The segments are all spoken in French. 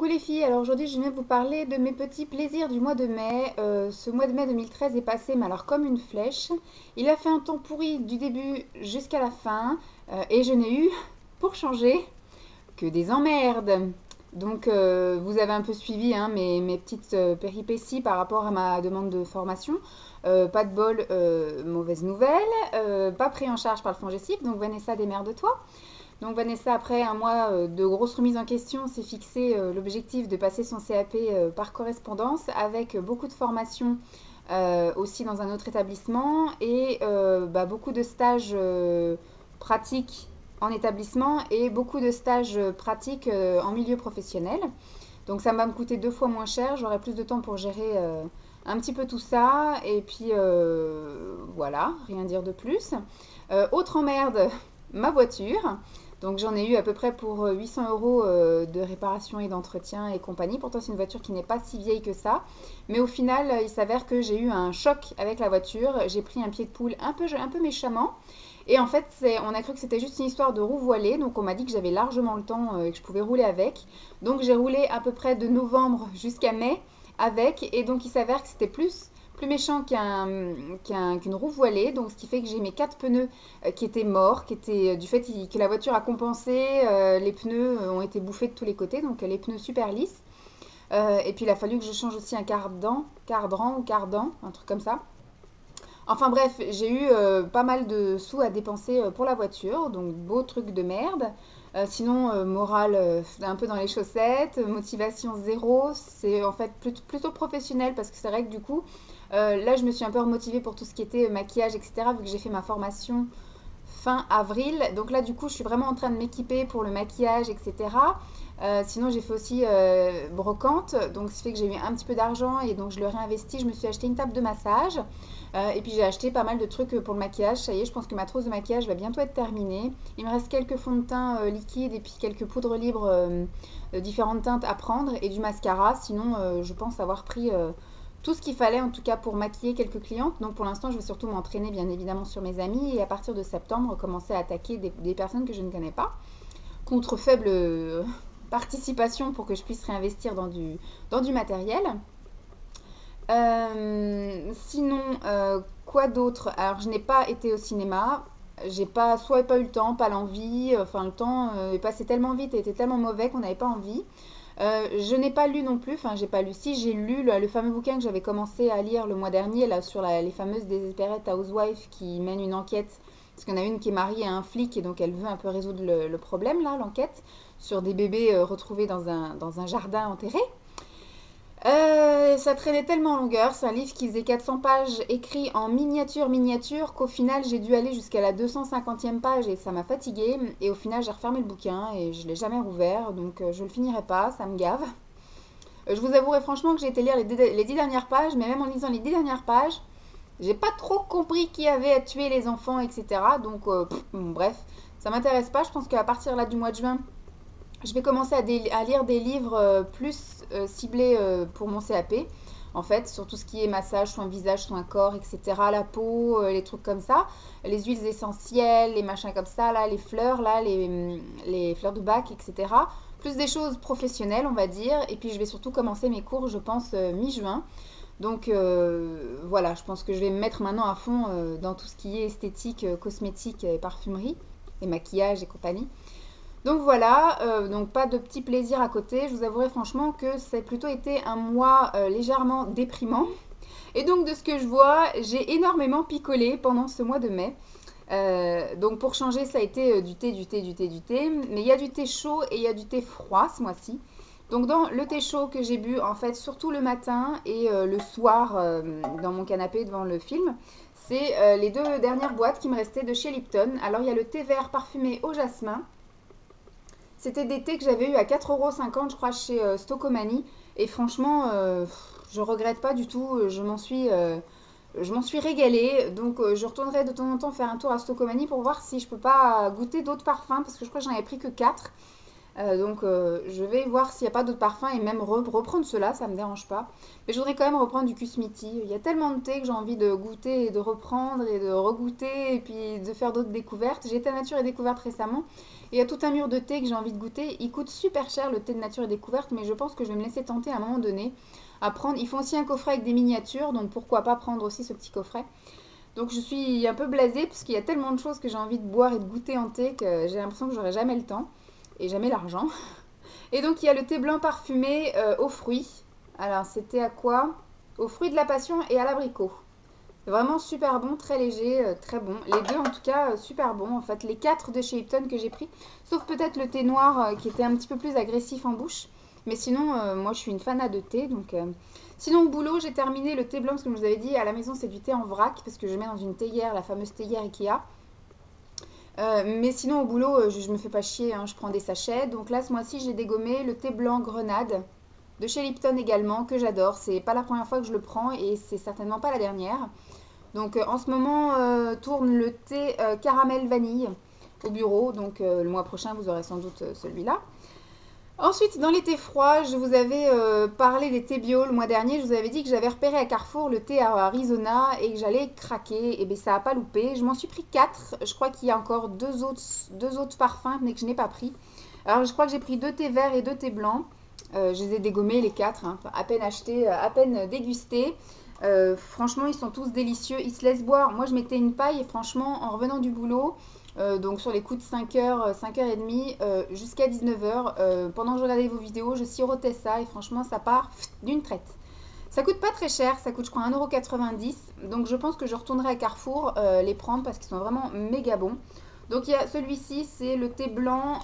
les filles, alors aujourd'hui je viens vous parler de mes petits plaisirs du mois de mai. Ce mois de mai 2013 est passé, mais alors comme une flèche. Il a fait un temps pourri du début jusqu'à la fin, et je n'ai eu, pour changer, que des emmerdes. Donc vous avez un peu suivi hein, mes petites péripéties par rapport à ma demande de formation. Pas de bol, mauvaise nouvelle, pas pris en charge par le FONGECIF, donc Vanessa démerde-toi. Donc Vanessa, après un mois de grosse remise en question, s'est fixé l'objectif de passer son CAP par correspondance avec beaucoup de formations aussi dans un autre établissement et beaucoup de stages pratiques en établissement et beaucoup de stages pratiques en milieu professionnel. Donc ça va me coûter 2 fois moins cher, j'aurai plus de temps pour gérer un petit peu tout ça et puis voilà, rien dire de plus. Autre emmerde, ma voiture. Donc j'en ai eu à peu près pour 800 euros de réparation et d'entretien et compagnie. Pourtant c'est une voiture qui n'est pas si vieille que ça. Mais au final il s'avère que j'ai eu un choc avec la voiture. J'ai pris un pied de poule un peu méchamment. Et en fait on a cru que c'était juste une histoire de roue voilée. Donc on m'a dit que j'avais largement le temps et que je pouvais rouler avec. Donc j'ai roulé à peu près de novembre jusqu'à mai avec. Et donc il s'avère que c'était plus méchant qu'une roue voilée, donc ce qui fait que j'ai mes 4 pneus qui étaient morts, qui étaient du fait que la voiture a compensé, les pneus ont été bouffés de tous les côtés, donc les pneus super lisses. Et puis il a fallu que je change aussi un cardan ou cardan, un truc comme ça. Enfin bref, j'ai eu pas mal de sous à dépenser pour la voiture, donc beau truc de merde. Sinon, morale un peu dans les chaussettes, motivation zéro, c'est en fait plutôt professionnel parce que c'est vrai que du coup, là je me suis un peu remotivée pour tout ce qui était maquillage, etc. vu que j'ai fait ma formation fin avril. Donc là du coup, je suis vraiment en train de m'équiper pour le maquillage, etc. Sinon, j'ai fait aussi brocante, donc ce qui fait que j'ai eu un petit peu d'argent et donc je le réinvestis. Je me suis acheté une table de massage et puis j'ai acheté pas mal de trucs pour le maquillage. Ça y est, je pense que ma trousse de maquillage va bientôt être terminée. Il me reste quelques fonds de teint liquides et puis quelques poudres libres de différentes teintes à prendre et du mascara. Sinon, je pense avoir pris tout ce qu'il fallait en tout cas pour maquiller quelques clientes. Donc pour l'instant, je vais surtout m'entraîner bien évidemment sur mes amis et à partir de septembre, commencer à attaquer des personnes que je ne connais pas contre faible participation pour que je puisse réinvestir dans du matériel. Sinon, quoi d'autre? Alors, je n'ai pas été au cinéma. J'ai pas, soit pas eu le temps, pas l'envie. Enfin, le temps est passé tellement vite et était tellement mauvais qu'on n'avait pas envie. Je n'ai pas lu non plus. Enfin, j'ai pas lu. Si, j'ai lu le fameux bouquin que j'avais commencé à lire le mois dernier, là, sur les fameuses Desperate Housewives qui mènent une enquête. Parce qu'il y en a une qui est mariée à un flic et donc elle veut un peu résoudre le problème, là, l'enquête, sur des bébés retrouvés dans un jardin enterré. Ça traînait tellement en longueur, c'est un livre qui faisait 400 pages écrit en miniature qu'au final j'ai dû aller jusqu'à la 250e page et ça m'a fatiguée. Et au final j'ai refermé le bouquin et je ne l'ai jamais rouvert, donc je le finirai pas, ça me gave. Je vous avouerai franchement que j'ai été lire les 10 dernières pages, mais même en lisant les 10 dernières pages, j'ai pas trop compris qui avait à tuer les enfants, etc. Donc bon, bref, ça m'intéresse pas. Je pense qu'à partir là du mois de juin, je vais commencer à lire des livres plus ciblés pour mon CAP, en fait, sur tout ce qui est massage, soins visage, soins corps, etc. La peau, les trucs comme ça, les huiles essentielles, les machins comme ça, là, les fleurs, là, les fleurs de bac, etc. Plus des choses professionnelles, on va dire. Et puis, je vais surtout commencer mes cours, je pense, mi-juin. Donc, voilà, je pense que je vais me mettre maintenant à fond dans tout ce qui est esthétique, cosmétique et parfumerie, et maquillage et compagnie. Donc voilà, donc pas de petits plaisirs à côté. Je vous avouerai franchement que c'est plutôt été un mois légèrement déprimant. Et donc de ce que je vois, j'ai énormément picolé pendant ce mois de mai. Donc pour changer, ça a été du thé, du thé, du thé, du thé. Mais il y a du thé chaud et il y a du thé froid ce mois-ci. Donc dans le thé chaud que j'ai bu, en fait, surtout le matin et le soir dans mon canapé devant le film, c'est les 2 dernières boîtes qui me restaient de chez Lipton. Alors il y a le thé vert parfumé au jasmin. C'était des thés que j'avais eu à 4,50 € je crois chez Stocomanie. Et franchement, je regrette pas du tout. Je m'en suis régalée. Donc je retournerai de temps en temps faire un tour à Stocomanie pour voir si je peux pas goûter d'autres parfums. Parce que je crois que j'en avais pris que 4. Je vais voir s'il n'y a pas d'autres parfums et même reprendre cela, ça me dérange pas. Mais je voudrais quand même reprendre du Kusmiti. Il y a tellement de thé que j'ai envie de goûter et de reprendre et de regoûter et puis de faire d'autres découvertes. J'ai été à Nature et Découverte récemment et il y a tout un mur de thé que j'ai envie de goûter. Il coûte super cher le thé de Nature et Découverte, mais je pense que je vais me laisser tenter à un moment donné à prendre. Ils font aussi un coffret avec des miniatures, donc pourquoi pas prendre aussi ce petit coffret. Donc je suis un peu blasée parce qu'il y a tellement de choses que j'ai envie de boire et de goûter en thé que j'ai l'impression que j'aurai jamais le temps et jamais l'argent. Et donc il y a le thé blanc parfumé aux fruits. Alors c'était à quoi? Aux fruits de la passion et à l'abricot. Vraiment super bon, très léger, très bon. Les deux en tout cas super bons. En fait les quatre de chez Lipton que j'ai pris. Sauf peut-être le thé noir qui était un petit peu plus agressif en bouche. Mais sinon moi je suis une fanat de thé. Sinon au boulot j'ai terminé le thé blanc parce que je vous avais dit à la maison c'est du thé en vrac. Parce que je mets dans une théière, la fameuse théière Ikea. Mais sinon au boulot je me fais pas chier, hein, je prends des sachets. Donc là ce mois-ci j'ai dégommé le thé blanc grenade de chez Lipton également que j'adore. C'est pas la première fois que je le prends et c'est certainement pas la dernière. Donc en ce moment tourne le thé caramel vanille au bureau. Donc le mois prochain vous aurez sans doute celui-là. Ensuite, dans les thés froids, je vous avais parlé des thés bio le mois dernier. Je vous avais dit que j'avais repéré à Carrefour le thé à Arizona et que j'allais craquer. Et bien, ça n'a pas loupé. Je m'en suis pris 4. Je crois qu'il y a encore deux autres parfums, mais que je n'ai pas pris. Alors, je crois que j'ai pris 2 thés verts et 2 thés blancs. Je les ai dégommés, les 4. Hein. À peine achetés, à peine dégustés. Franchement, ils sont tous délicieux. Ils se laissent boire. Moi, je mettais une paille et franchement, en revenant du boulot, donc sur les coups de 5h, 5h30 jusqu'à 19h, pendant que je regardais vos vidéos, je sirotais ça et franchement, ça part d'une traite. Ça coûte pas très cher, ça coûte je crois 1,90 €. Donc je pense que je retournerai à Carrefour les prendre parce qu'ils sont vraiment méga bons. Donc il y a celui-ci, c'est le thé blanc,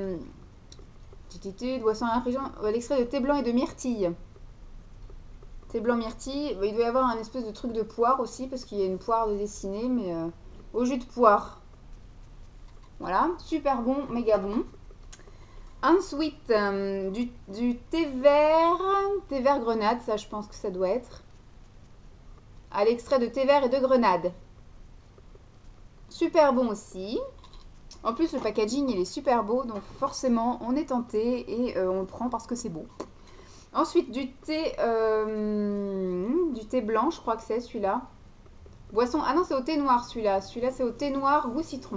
l'extrait de thé blanc et de myrtille. Thé blanc myrtille, il doit y avoir un espèce de truc de poire aussi parce qu'il y a une poire de dessinée, mais au jus de poire. Voilà, super bon, méga bon. Ensuite, du thé vert grenade, ça je pense que ça doit être. À l'extrait de thé vert et de grenade. Super bon aussi. En plus, le packaging, il est super beau, donc forcément, on est tenté et on le prend parce que c'est beau. Ensuite, du thé blanc, je crois que c'est celui-là. Boisson, ah non, c'est au thé noir celui-là. Celui-là, c'est au thé noir goût citron.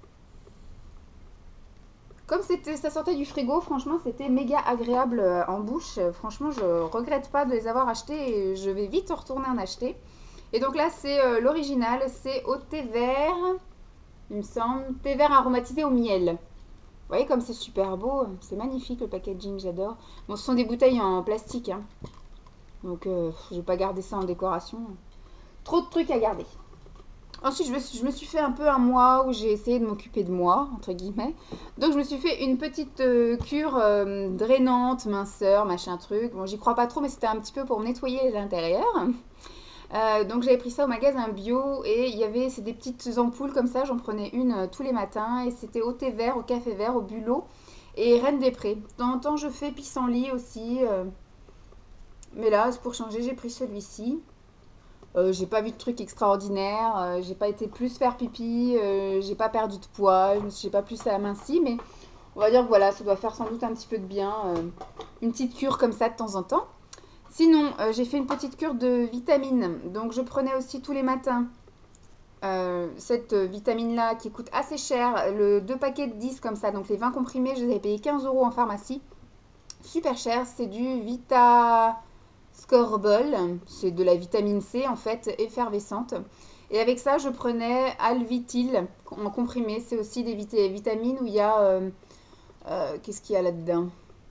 Comme ça sortait du frigo, franchement, c'était méga agréable en bouche. Franchement, je regrette pas de les avoir achetés et je vais vite retourner en acheter. Et donc là, c'est l'original, c'est au thé vert, il me semble, thé vert aromatisé au miel. Vous voyez comme c'est super beau, c'est magnifique le packaging, j'adore. Bon, ce sont des bouteilles en plastique, hein. Donc je vais pas garder ça en décoration. Trop de trucs à garder. Ensuite, je me suis fait un peu un mois où j'ai essayé de m'occuper de moi, entre guillemets. Donc, je me suis fait une petite cure drainante, minceur, machin truc. Bon, j'y crois pas trop, mais c'était un petit peu pour nettoyer l'intérieur. Donc, j'avais pris ça au magasin bio et il y avait c'est des petites ampoules comme ça. J'en prenais une tous les matins et c'était au thé vert, au café vert, au bulot et Reine des Prés. De temps en temps, je fais pissenlit aussi. Mais là, pour changer, j'ai pris celui-ci. J'ai pas vu de truc extraordinaire, j'ai pas été plus faire pipi, j'ai pas perdu de poids, j'ai pas plus aminci, mais on va dire que voilà, ça doit faire sans doute un petit peu de bien, une petite cure comme ça de temps en temps. Sinon, j'ai fait une petite cure de vitamines, donc je prenais aussi tous les matins cette vitamine-là qui coûte assez cher, le 2 paquets de 10 comme ça, donc les 20 comprimés, je les avais payés 15 € en pharmacie, super cher, c'est du Vita... Scorbol, c'est de la vitamine C en fait, effervescente. Et avec ça, je prenais Alvitil en comprimé. C'est aussi des vitamines où il y a... qu'est-ce qu'il y a là-dedans?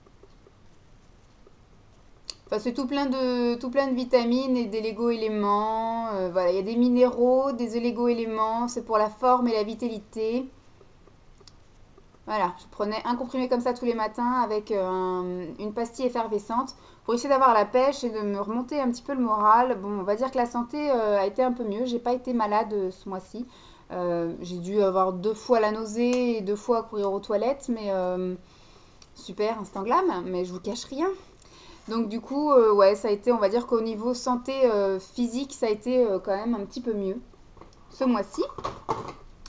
Enfin, c'est tout plein de vitamines et d'élégo-éléments. Voilà, il y a des minéraux, des élégo-éléments. C'est pour la forme et la vitalité. Voilà, je prenais un comprimé comme ça tous les matins avec une pastille effervescente pour essayer d'avoir la pêche et de me remonter un petit peu le moral. Bon, on va dire que la santé a été un peu mieux. J'ai pas été malade ce mois-ci. J'ai dû avoir 2 fois la nausée et 2 fois courir aux toilettes, mais super, instant glam, mais je vous cache rien. Donc du coup, ouais, ça a été, on va dire qu'au niveau santé physique, ça a été quand même un petit peu mieux ce mois-ci.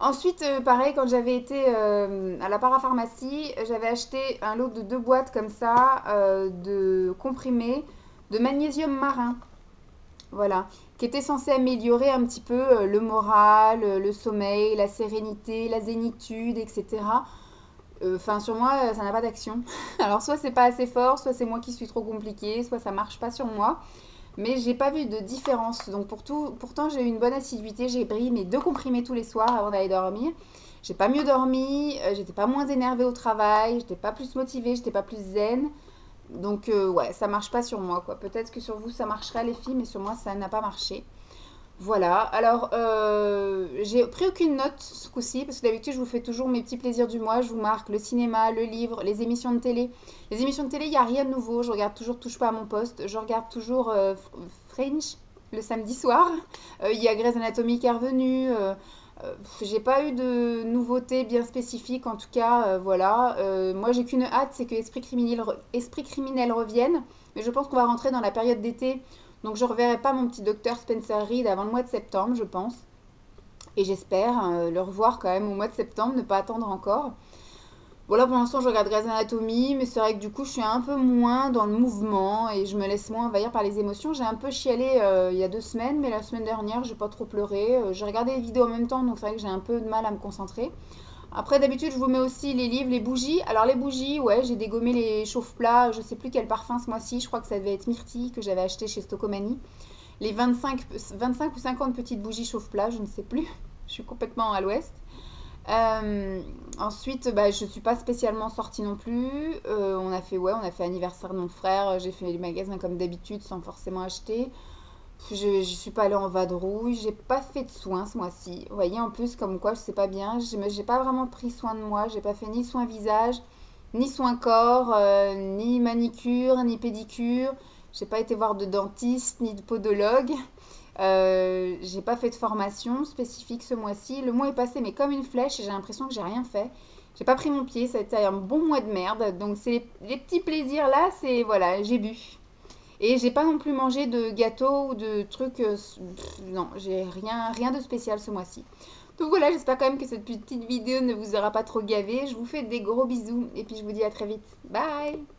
Ensuite, pareil, quand j'avais été à la parapharmacie, j'avais acheté un lot de 2 boîtes comme ça de comprimés de magnésium marin. Voilà, qui était censé améliorer un petit peu le moral, le sommeil, la sérénité, la zénitude, etc. Enfin, sur moi, ça n'a pas d'action. Alors, soit c'est pas assez fort, soit c'est moi qui suis trop compliquée, soit ça marche pas sur moi. Mais j'ai pas vu de différence. Donc, pourtant, j'ai eu une bonne assiduité. J'ai pris mes 2 comprimés tous les soirs avant d'aller dormir. J'ai pas mieux dormi, j'étais pas moins énervée au travail, j'étais pas plus motivée, j'étais pas plus zen. Donc ouais, ça marche pas sur moi quoi. Peut-être que sur vous ça marcherait les filles, mais sur moi ça n'a pas marché. Voilà, alors j'ai pris aucune note ce coup-ci, parce que d'habitude je vous fais toujours mes petits plaisirs du mois, je vous marque le cinéma, le livre, les émissions de télé. Les émissions de télé, il n'y a rien de nouveau, je regarde toujours Touche pas à mon poste, je regarde toujours Fringe le samedi soir. Il y a Grey's Anatomy qui est revenu, j'ai pas eu de nouveautés bien spécifiques en tout cas, voilà. Moi j'ai qu'une hâte, c'est que Esprit criminel revienne, mais je pense qu'on va rentrer dans la période d'été, donc je ne reverrai pas mon petit docteur Spencer Reid avant le mois de septembre, je pense. Et j'espère le revoir quand même au mois de septembre, ne pas attendre encore. Voilà, pour l'instant, je regarde Grey's Anatomy, mais c'est vrai que du coup, je suis un peu moins dans le mouvement et je me laisse moins envahir par les émotions. J'ai un peu chialé il y a 2 semaines, mais la semaine dernière, j'ai pas trop pleuré. J'ai regardé les vidéos en même temps, donc c'est vrai que j'ai un peu de mal à me concentrer. Après, d'habitude, je vous mets aussi les livres, les bougies. Alors, les bougies, ouais, j'ai dégommé les chauffe-plats. Je sais plus quel parfum ce mois-ci. Je crois que ça devait être Myrtille que j'avais acheté chez Stocomanie. Les 25 ou 50 petites bougies chauffe-plat, je ne sais plus. Je suis complètement à l'ouest. Ensuite, bah, je suis pas spécialement sortie non plus. On a fait anniversaire de mon frère. J'ai fait les magasins comme d'habitude sans forcément acheter. Je suis pas allée en vadrouille. J'ai pas fait de soins ce mois-ci. Vous voyez, en plus, comme quoi, je sais pas bien. J'ai pas vraiment pris soin de moi. J'ai pas fait ni soin visage, ni soin corps, ni manicure, ni pédicure. J'ai pas été voir de dentiste, ni de podologue. J'ai pas fait de formation spécifique ce mois-ci. Le mois est passé, mais comme une flèche, et j'ai l'impression que j'ai rien fait. J'ai pas pris mon pied, ça a été un bon mois de merde. Donc, c'est les petits plaisirs là, c'est voilà, j'ai bu. Et j'ai pas non plus mangé de gâteau ou de trucs. Non, j'ai rien de spécial ce mois-ci. Donc voilà, j'espère quand même que cette petite vidéo ne vous aura pas trop gavé. Je vous fais des gros bisous et puis je vous dis à très vite. Bye!